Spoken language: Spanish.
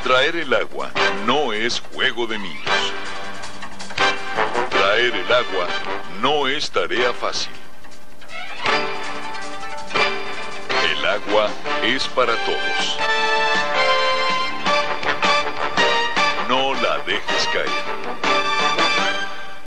Traer el agua no es juego de niños. Traer el agua no es tarea fácil. El agua es para todos.